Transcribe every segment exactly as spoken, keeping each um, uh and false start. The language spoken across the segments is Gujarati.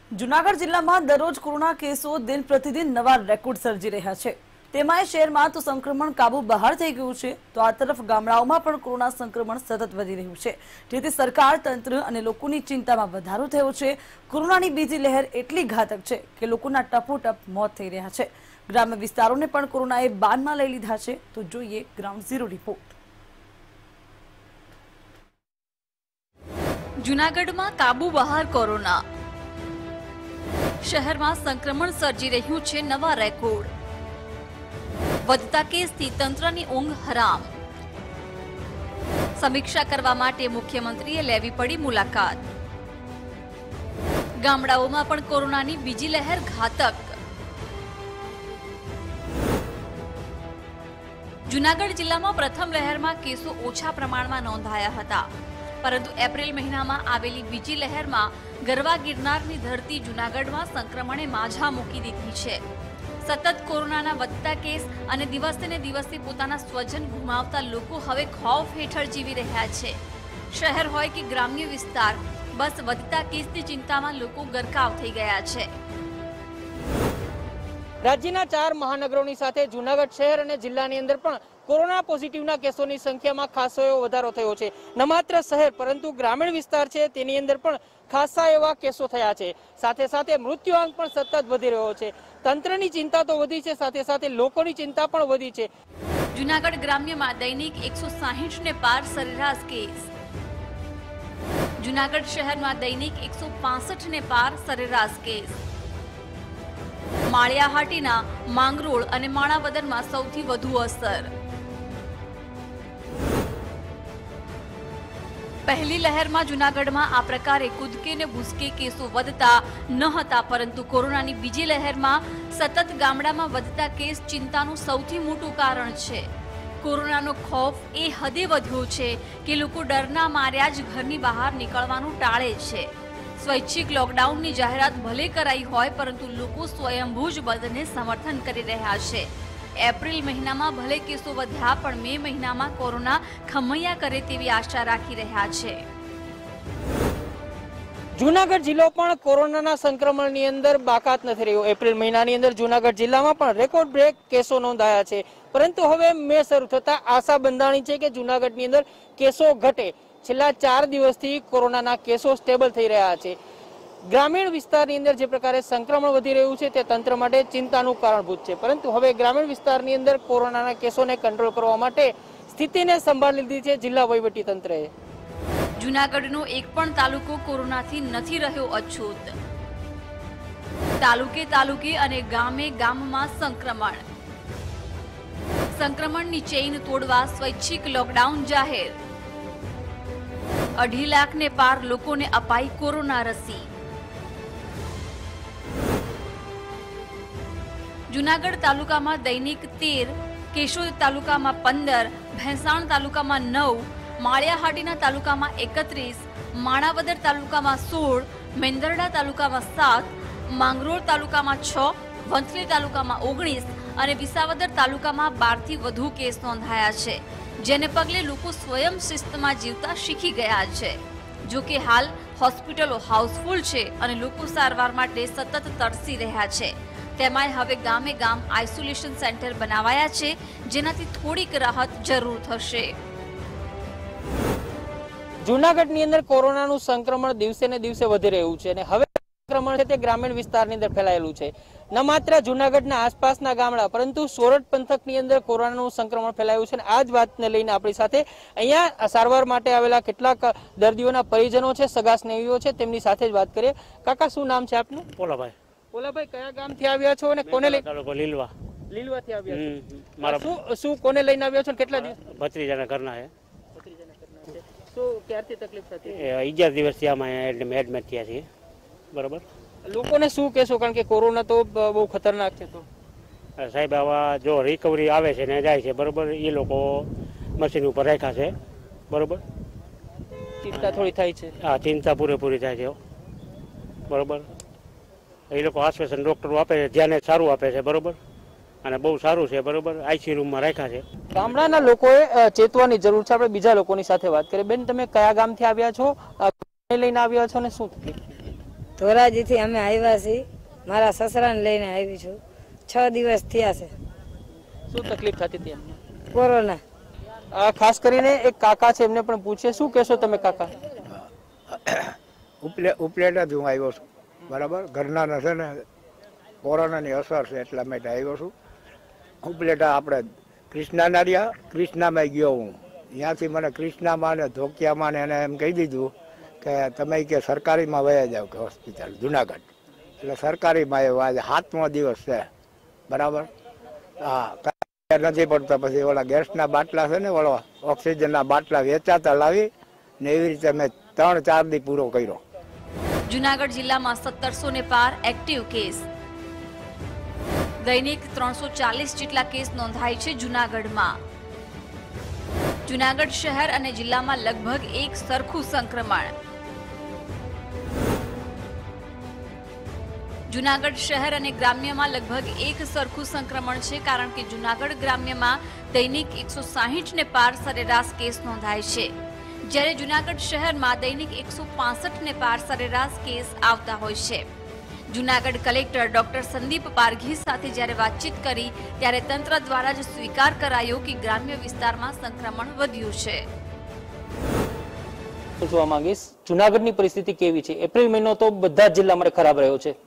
જૂનાગઢ જિલ્લામાં દરરોજ કોરોના કેસો દિન પ્રતિદિન નવા રેકોર્ડ સર્જી રહ્યા છે। તેમાં શહેરમાં તો સંક્રમણ કાબુ બહાર થઈ ગયું છે, તો આ તરફ ગામડાઓમાં પણ કોરોના સંક્રમણ સતત વધી રહ્યું છે। જેથી સરકાર, તંત્ર અને લોકોની ચિંતામાં વધારો થયો છે। કોરોનાની બીજી લહેર એટલી ઘાતક છે કે લોકોના ટપોટપ મોત થઈ રહ્યા છે। ગ્રામ્ય વિસ્તારોને પણ કોરોનાએ બાનમાં લઈ લીધા છે। તો જોઈએ ગ્રાઉન્ડ ઝીરો રિપોર્ટ। જૂનાગઢમાં કાબુ બહાર કોરોના। શહેરમાં સંક્રમણ સર્જી રહ્યું છે નવા રેકોર્ડ। વધતા કેસથી તંત્રની ઊંઘ હરામ। સમીક્ષા કરવા માટે મુખ્યમંત્રીએ લેવી પડી મુલાકાત। ગામડાઓમાં પણ કોરોનાની બીજી લહેર ઘાતક। જૂનાગઢ જિલ્લામાં પ્રથમ લહેરમાં કેસો ઓછા પ્રમાણમાં નોંધાયા હતા, પરંતુ એપ્રિલ મહિનામાં આવેલી બીજી લહેરમાં ગરવા ગિરનારની ધરતી જૂનાગઢમાં સંક્રમણે માઝા મૂકી દીધી છે। સતત કોરોનાના વધતા કેસ અને દિવસે ને દિવસે પોતાના સ્વજન ગુમાવતા લોકો હવે ખૌફ હેઠળ જીવી રહ્યા છે। શહેર હોય કે ગ્રામ્ય વિસ્તાર, બસ વધતા કેસની ચિંતામાં લોકો ગરકાવ થઈ ગયા છે। રાજ્યના ચાર મહાનગરોની સાથે જૂનાગઢ શહેર અને જિલ્લાની અંદર પણ કોરોના પોઝિટિવના કેસોની સંખ્યામાં ખાસો એવો વધારો થયો છે। ન માત્ર શહેર પરંતુ ગ્રામીણ વિસ્તાર છે તેની અંદર પણ ખાસા એવા કેસો થયા છે। સાથે સાથે મૃત્યુઆંક પણ સતત વધી રહ્યો છે। તંત્રની ચિંતા તો વધી છે, સાથે સાથે લોકોની ચિંતા પણ વધી છે। જૂનાગઢ ગ્રામ્યમાં દૈનિક એકસો સાહીઠ ને પાર સરેરાશ કેસ। જૂનાગઢ શહેરમાં દૈનિક એકસો પાસઠ ને પાર સરેરાશ કેસ। માળિયાહાટીના માંગરોળ અને માણાવદરમાં સૌથી વધુ અસર। પહેલી લહેરમાં જૂનાગઢમાં આ પ્રકારે કૂદકે ને ભૂસકે કેસો વધતા ન હતા, પરંતુ કોરોનાની બીજી લહેરમાં સતત ગામડામાં વધતા કેસ ચિંતાનું સૌથી મોટું કારણ છે। કોરોનાનો ખૌફ એ હદે વધ્યો છે કે લોકો ડરના માર્યા જ ઘરની બહાર નીકળવાનું ટાળે છે। સ્વૈચ્છિક લોકડાઉનની જાહેરાત ભલે કરાઈ હોય, પરંતુ લોકો સ્વયંભૂ જ બંધને સમર્થન કરી રહ્યા છે। એપ્રિલ મહિનામાં ભલે કેસો વધ્યા, પણ મે મહિનામાં કોરોના ખમૈયા કરે તેવી આશા રાખી રહ્યા છે। જૂનાગઢ જિલ્લો પણ કોરોનાના સંક્રમણની અંદર બાકાત નથી રહ્યો। એપ્રિલ મહિનાની અંદર જૂનાગઢ જિલ્લામાં પણ રેકોર્ડ બ્રેક કેસો નોંધાયા છે, પરંતુ હવે મે શરૂ થતા આશા બંધાણી છે કે જૂનાગઢની અંદર કેસો ઘટે। છેલ્લા ચાર દિવસથી કોરોનાના કેસો સ્ટેબલ થઈ રહ્યા છે। ગ્રામીણ વિસ્તારની અંદર જે પ્રકારે સંક્રમણ વધી રહ્યું છે તે તંત્ર માટે ચિંતાનું કારણભૂત છે, પરંતુ હવે ગ્રામીણ વિસ્તારની અંદર કોરોનાના કેસોને કંટ્રોલ કરવા માટે સ્થિતિને સંભાળી લીધી છે જિલ્લા વહીવટી તંત્રએ। જૂનાગઢનો એક પણ તાલુકો કોરોનાથી નથી રહ્યો અછૂત। તાલુકે તાલુકે અને ગામે ગામમાં સંક્રમણ। સંક્રમણની ચેઇન તોડવા સ્વૈચ્છિક લોકડાઉન જાહેર। અઢી લાખ ને પાર લોકોને અપાઈ કોરોના રસી। જૂનાગઢ તાલુકામાં દૈનિક તેર, કેશોદ તાલુકામાં પંદર, ભેંસાણ તાલુકામાં નવ, માળિયાહાટીના તાલુકામાં એકત્રીસ, માણાવદર તાલુકામાં સોળ, મેંદરડા તાલુકામાં સાત, માંગરોળ તાલુકામાં છ, વંથલી તાલુકામાં ઓગણીસ અને વિસાવદર તાલુકામાં બાર થી વધુ કેસ નોંધાયા છે, જેને પગલે લોકો સ્વયં શિસ્તમાં જીવતા શીખી ગયા છે। જો કે હાલ હોસ્પિટલો હાઉસફુલ છે અને લોકો સારવાર માટે સતત તરસી રહ્યા છે। તેમાંય હવે ગામે ગામ આઇસોલેશન સેન્ટર બનાવાયા છે, જેનાથી થોડીક રાહત જરૂર થશે। જૂનાગઢની અંદર કોરોનાનું સંક્રમણ દિવસે ને દિવસે વધી રહ્યું છે અને હવે સંક્રમણ છે તે ગ્રામીણ વિસ્તારની અંદર ફેલાયેલું છે। ન માત્ર જૂનાગઢના આસપાસના ગામડા, પરંતુ સોરઠ પંથકની અંદર કોરોનાનું સંક્રમણ ફેલાયું છે અને આ જ વાતને લઈને આપણી સાથે અહીંયા સારવાર માટે આવેલા કેટલાક દર્દીઓના પરિજનો છે, સગા સ્નેહીઓ છે, તેમની સાથે જ વાત કરીએ। કાકા, શું નામ છે આપનું? પોલાભાઈ। પોલાભાઈ, કયા ગામથી આવ્યા છો અને કોને લઈને? લીલવા। લીલવાથી આવ્યા છો? મારા શું શું કોને લઈને આવ્યા છો? કેટલા દિવસ? ભત્રીજાના ઘરના છે। ભત્રીજાના ઘરના છે। શું ક્યારથી તકલીફ થતી? અગિયાર દિવસથી આમાં એડમિટ થયા છીએ। બરોબર। લોકોને શું કહેશો, કારણ કે કોરોના તો બહુ ખતરનાક છે? તો સાહેબ, આવા જો રિકવરી આવે છે ને જાય છે, બરોબર, એ લોકો મશીન ઉપર રાખ્યા છે, બરોબર। ચિંતા થોડી થાય છે? હા, ચિંતા પૂરેપૂરી થાય છે, બરોબર। એ લોકો આશ્વાસન ડોક્ટરો આપે છે, ધ્યાન સારું આપે છે, બરોબર, અને બહુ સારું છે, બરોબર। આઈસી રૂમમાં રાખ્યા છે। ગામડાના લોકોએ ચેતવાની જરૂર છે। આપણે બીજા લોકોની સાથે વાત કરીએ। બેન, તમે કયા ગામથી આવ્યા છો, લઈને આવ્યા છો ને શું તકલીફ? ધોરાજીથી અમે આવ્યા છીએ. મારા સસરાને લઈને આવી છું. છ દિવસ થયા છે. શું તકલીફ થતી હતી એમને? કોરોના. આ ખાસ કરીને એક કાકા છે, એમને પણ પૂછે. શું કહેશો તમે કાકા? ઉપલે ઉપલેટા જ હું આવ્યો છું, બરાબર. ઘરના છે ને કોરોનાની અસર છે એટલા માટે આવ્યો છું. ઉપલેટા આપણે કૃષ્ણાના રહ્યા, કૃષ્ણામાં ગયો હું. ત્યાંથી મને કૃષ્ણામાં ને ધોકિયામાં ને એને એમ કહી દીધું કે તમે કે સરકારીમાં વયા જાવ કે હોસ્પિટલ જુનાગઢ. એટલે સરકારીમાં આવ્યો. આજે સાતમો દિવસ છે, બરાબર. હા, નથી પડતા. પછી ઓલા ગેસના બાટલા છે ને, ઓલો ઓક્સિજનના બાટલા વેચાતા લાવી ને એવી રીતે મેં ત્રણ ચાર દી પૂરો કર્યો. જુનાગઢ જિલ્લામાં સત્તરસો ને પાર એક્ટિવ કેસ. દૈનિક ત્રણસો ચાલીસ જેટલા કેસ નોંધાય છે જુનાગઢમાં. જુનાગઢ શહેર અને જિલ્લામાં લગભગ એક સરખું સંક્રમણ. જુનાગઢ શહેર અને ગ્રામ્યમાં લગભગ એક સરખું સંક્રમણ છે, કારણ કે જુનાગઢ ગ્રામ્યમાં દૈનિક એકસો સાહીઠ ને પાર સરેરાશ કેસ નોંધાય છે, જ્યારે જુનાગઢ શહેરમાં દૈનિક એકસો પાસઠ ને પાર સરેરાશ કેસ આવતા હોય છે. જુનાગઢ કલેક્ટર ડોક્ટર સંદીપ પારઘી સાથે જ્યારે વાતચીત કરી ત્યારે તંત્ર દ્વારા જ સ્વીકાર કરાયો કે ગ્રામ્ય વિસ્તારમાં સંક્રમણ વધ્યું છે. પૂછવા માંગીશ, જુનાગઢની પરિસ્થિતિ કેવી છે? એપ્રિલ મહિનો તો બધા જ જિલ્લામાં ખરાબ રહ્યો છે.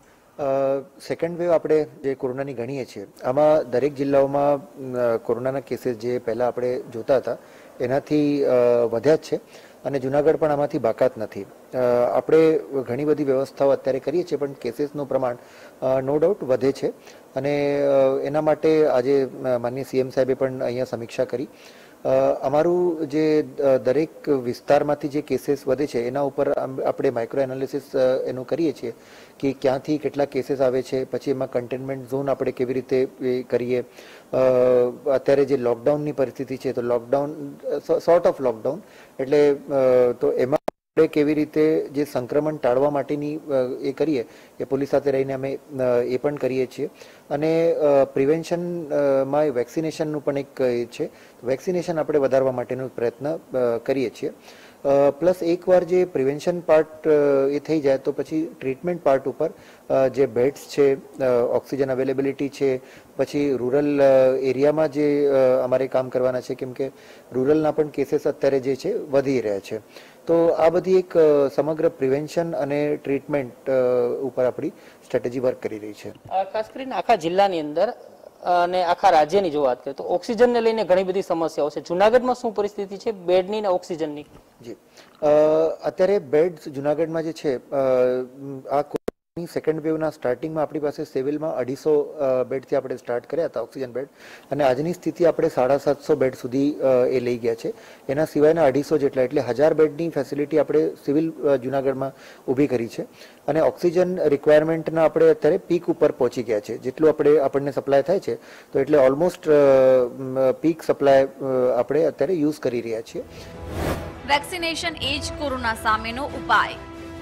સેકન્ડ વેવ આપણે જે કોરોનાની ગણીએ છીએ, આમાં દરેક જિલ્લાઓમાં કોરોનાના કેસીસ જે પહેલા આપણે જોતા હતા એનાથી વધ્યા જ છે, અને જુનાગઢ પણ આમાંથી બાકાત નથી. આપણે ઘણી બધી વ્યવસ્થાઓ અત્યારે કરીએ છીએ, પણ કેસીસનું પ્રમાણ નો ડાઉટ વધે છે, અને એના માટે આજે માનનીય સીએમ સાહેબે પણ અહીંયા સમીક્ષા કરી. અમારું જે દરેક વિસ્તારમાંથી જે કેસીસ વધે છે એના ઉપર આપણે માઇક્રો એનાલિસિસ એનું કરીએ છીએ કે ક્યાંથી કેટલા કેસીસ આવે છે, પછી એમાં કન્ટેનમેન્ટ ઝોન આપણે કેવી રીતે કરીએ. અત્યારે જે લોકડાઉનની પરિસ્થિતિ છે, તો લોકડાઉન સોર્ટ ઓફ લોકડાઉન એટલે તો એમાં આપણે કેવી રીતે જે સંક્રમણ ટાળવા માટેની એ કરીએ એ પોલીસ સાથે રહીને અમે એ પણ કરીએ છીએ. અને પ્રિવેન્શનમાં વેક્સિનેશનનું પણ એક એ છે, વેક્સિનેશન આપણે વધારવા માટેનો પ્રયત્ન કરીએ છીએ. પ્લસ એકવાર જે પ્રિવેન્શન પાર્ટ એ થઈ જાય તો પછી ટ્રીટમેન્ટ પાર્ટ ઉપર જે બેડ્સ છે, ઓક્સિજન અવેલેબિલિટી છે, પછી રૂરલ એરિયામાં જે અમારે કામ કરવાના છે, કેમ કે રૂરલના પણ કેસીસ અત્યારે જે છે વધી રહ્યા છે. તો આ બધી એક સમગ્ર પ્રિવેન્શન અને ટ્રીટમેન્ટ ઉપર આપણી સ્ટ્રેટેજી વર્ક કરી રહી છે. ખાસ કરીને આખા જિલ્લાની અંદર અને આખા રાજ્યની જો વાત કરીએ તો ઓક્સિજનને લઈને ઘણી બધી સમસ્યાઓ છે. જુનાગઢમાં શું પરિસ્થિતિ છે બેડની અને ઓક્સિજનની? જી, અત્યારે બેડ્સ જુનાગઢમાં જે છે, આ સેકન્ડ વેવના સ્ટાર્ટિંગમાં આપણી પાસે સિવિલમાં અઢીસો બેડથી આપણે સ્ટાર્ટ કર્યા હતા ઓક્સિજન બેડ, અને આજની સ્થિતિ આપણે સાડા સાતસો બેડ સુધી એ લઈ ગયા છે. એના સિવાયના અઢીસો જેટલા એટલે હજાર બેડની ફેસિલિટી આપણે સિવિલ જુનાગઢમાં ઊભી કરી છે, અને ઓક્સિજન રિક્વાયરમેન્ટના આપણે અત્યારે પીક ઉપર પહોંચી ગયા છે. જેટલું આપણે આપણને સપ્લાય થાય છે તો એટલે ઓલમોસ્ટ પીક સપ્લાય આપણે અત્યારે યુઝ કરી રહ્યા છીએ. વેક્સિનેશન એ જ કોરોના સામેનો ઉપાય.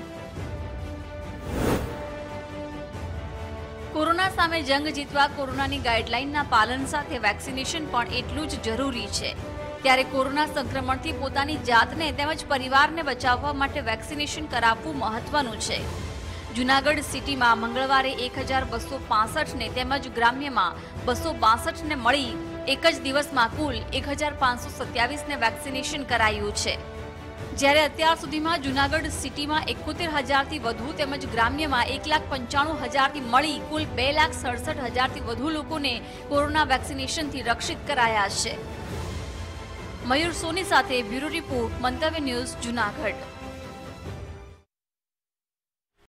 કોરોના સામે જંગ જીતવા કોરોનાની ગાઈડલાઈનના પાલન સાથે વેક્સિનેશન પણ એટલું જ જરૂરી છે. ત્યારે કોરોના સંક્રમણથી પોતાની જાતને તેમજ પરિવારને બચાવવા માટે વેક્સિનેશન કરાવવું મહત્વનું છે. જુનાગઢ સિટીમાં મંગળવારે એક હજાર બસો પાસઠ ને તેમજ ગ્રામ્યમાં બસો બાસઠ ને મળી એક જ દિવસમાં કુલ એક હજાર પાંચસો સત્યાવીસ ને વેક્સિનેશન કરાયું છે. જ્યારે અત્યાર સુધીમાં જુનાગઢ સિટીમાં એકોતેર હજારથી વધુ તેમજ ગ્રામ્યમાં એક લાખ પંચાણું હજારથી મળી કુલ બે લાખ સડસઠ હજારથી વધુ લોકોને કોરોના વેક્સિનેશનથી રક્ષિત કરાયા છે. મયુર સોની સાથે bureau report, Mantavya news, Junagadh.